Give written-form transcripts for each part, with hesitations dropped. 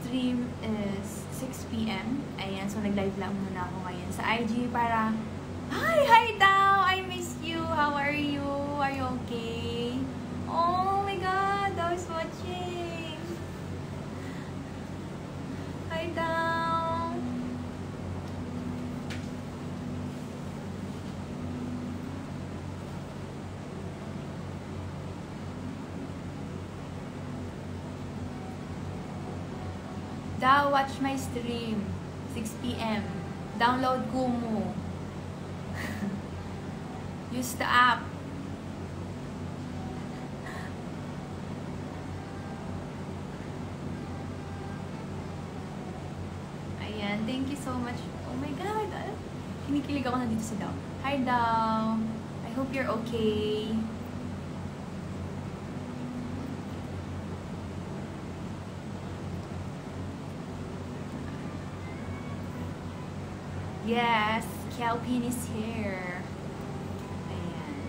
stream is 6 PM. Ayan, so nag-live lang muna ako ngayon sa IG para, Hi Tao! I miss you! How are you? Are you okay? Oh my God! I was watching! Hi Tao! Daw, watch my stream. 6 PM. Download Kumu. Use the app. Ayan, thank you so much. Oh my God. Kinikilig ako na dito sa Daw. Hi Daw. I hope you're okay. Yes, Kelpin is here. Ayan.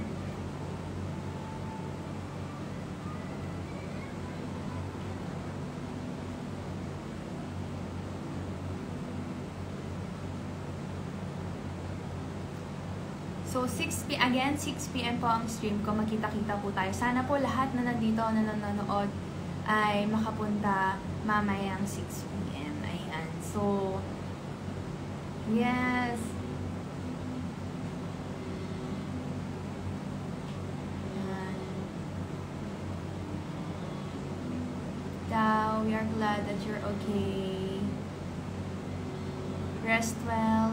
So, 6 PM po ang stream ko. Magkita-kita po tayo. Sana po lahat na nandito na nanonood ay makapunta mamayang 6 PM. Ayan. So, yes. Daw, we are glad that you're okay. Rest well.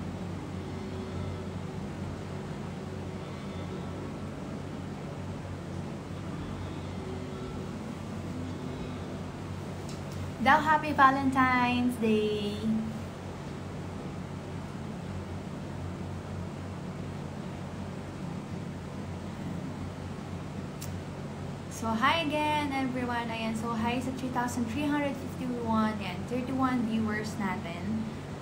Daw, happy Valentine's Day. So, hi again everyone. Ayan, so hi sa 3,351 and 31 viewers natin.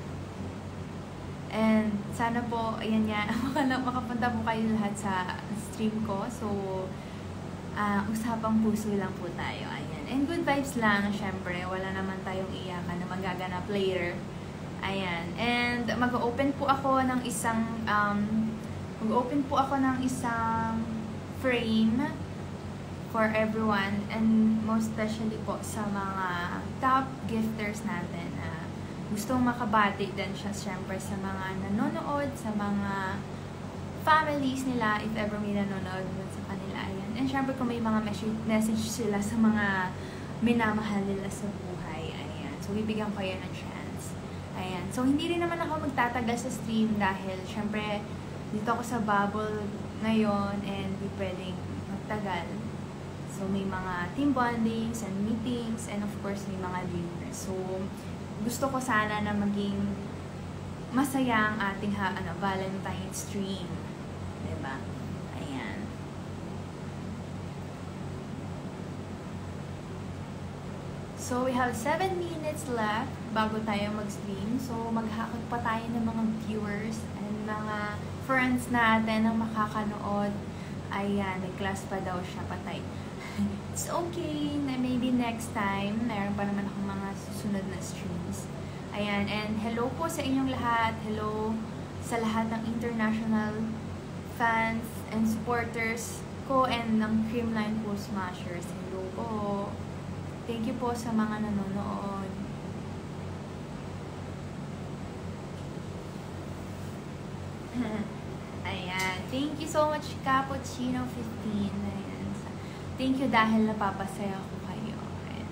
And sana po, ayan nga, makapunta po kayo lahat sa stream ko. So, usapang puso lang po tayo. Ayan. And good vibes lang, syempre. Wala naman tayong iyakan na magaganap later. Ayan. And mag-open po ako ng isang, frame for everyone, and most especially po sa mga top gifters natin na gustong makabati din siya syempre sa mga nanonood, sa mga families nila, if ever may nanonood sa kanila. Ayan. And syempre kung may mga message sila sa mga minamahal nila sa buhay. Ayan. So, bibigyan ko yan ng chance. Ayan. So, hindi rin naman ako magtatagal sa stream dahil syempre dito ako sa bubble ngayon and di pwedeng magtagal. So, may mga team bondings and meetings, and of course, may mga dinners. So, gusto ko sana na maging masaya ang ating Valentine stream. Diba? Ayan. So, we have 7 minutes left bago tayo mag-stream. So, maghakot pa tayo ng mga viewers and mga friends natin na makakanood. Ayan, may class pa daw siya, patay. It's okay, na maybe next time, meron pa naman akong mga susunod na streams. Ayan, and hello po sa inyong lahat. Hello sa lahat ng international fans and supporters ko and ng Creamline po Smashers. Hello po. Thank you po sa mga nanonood. Ayan. Thank you so much, Cappuccino 15. Ayan. Thank you dahil napapasaya ko kayo. Ayan.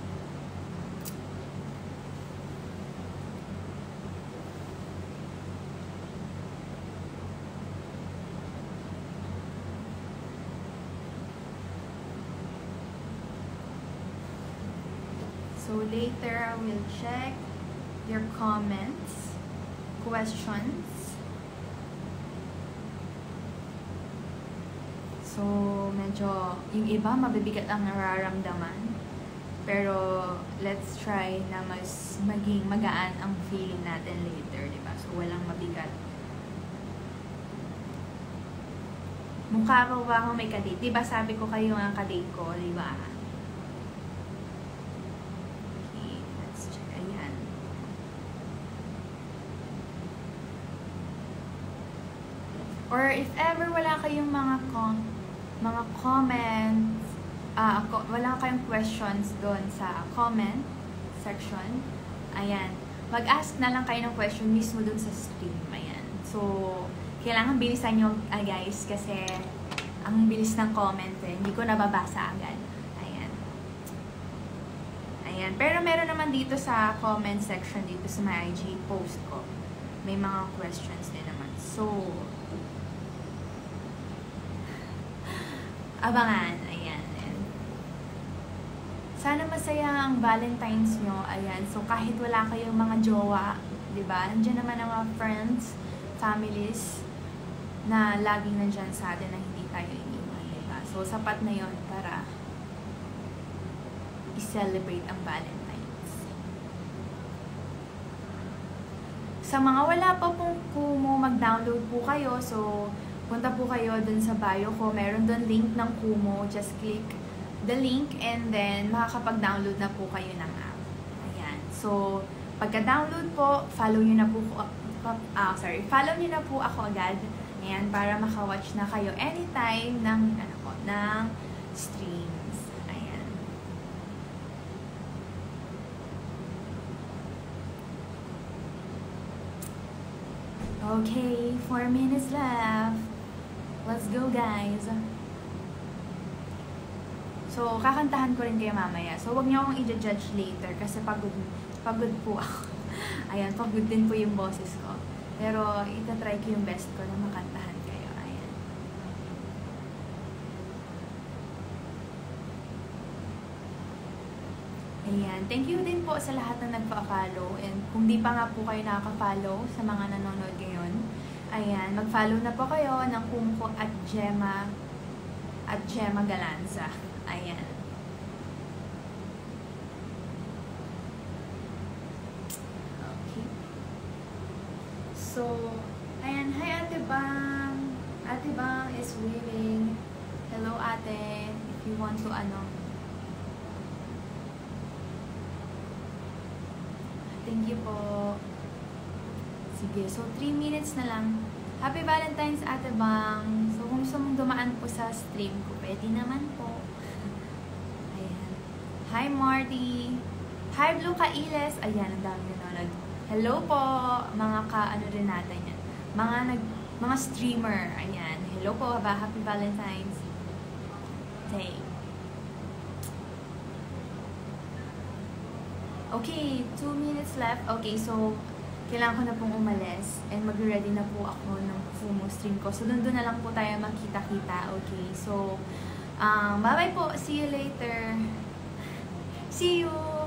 So later, I will check your comments, questions. So, medyo, yung iba mabibigat ang nararamdaman. Pero, let's try na mas maging magaan ang feeling natin later, diba? So, walang mabigat. Mukha ko ba ako may kadate? Diba sabi ko kayo ang kadate ko, diba? Okay, let's Or if ever wala kayong mga comments, wala kayong questions doon sa comment section, ayan, mag-ask na lang kayo ng question mismo doon sa stream. Ayan. So, kailangan bilisan nyo, guys, kasi ang bilis ng comment eh. Hindi ko nababasa agad. Ayan. Ayan. Pero meron naman dito sa comment section, dito sa my IG post ko. May mga questions din naman. So, abangan. Ayan. And sana masaya ang Valentine's nyo. Ayan. So, kahit wala kayong mga jowa, diba? Nandiyan naman ang mga friends, families, na laging nandyan sa atin na hindi tayo iniwan, diba? So, sapat na yon para i-celebrate ang Valentine's. Sa mga wala pa pong Kumu, mag-download po kayo. So, punta po kayo dun sa bio ko. Meron dun link ng Kumu. Just click the link and then makakapag-download na po kayo ng app. Ayan. So, pagka-download po, follow nyo na po follow nyo na po ako agad. Ayan, para maka-watch na kayo anytime ng, ng streams. Ayan. Okay, 4 minutes left. Let's go, guys. So, kakantahan ko rin kayo mamaya. So, wag niyo akong i-judge later kasi pagod po ako. Ayan, pagod din po yung boses ko. Pero, itatry ko yung best ko na makantahan kayo. Ayan. Ayan. Thank you din po sa lahat na nagpa-follow. And kung di pa nga po kayo nakaka-follow sa mga nanonood ngayon, ayan, mag-follow na po kayo ng Kumko at Gemma Galanza. Ayan. Okay. So, ayan. Hi, Ate Bang. Ate Bang is waving. Hello, Ate. If you want to, thank you po. Sige. So, 3 minutes na lang. Happy Valentine's, Ate Bang. So, kung gusto mong dumaan po sa stream ko, pwede naman po. Ayan. Hi, Marty. Hi, Blue Kailes. Ayan, ang dami nanonood. Hello po, mga ano rin natin yan. Mga streamer. Ayan. Hello po, happy Valentine's Day. Okay, 2 minutes left. Okay, so, kailangan ko na pong umalis and mag-ready na po ako ng Kumu stream ko. So, doon na lang po tayo magkita-kita. Okay, so, bye-bye po. See you later. See you!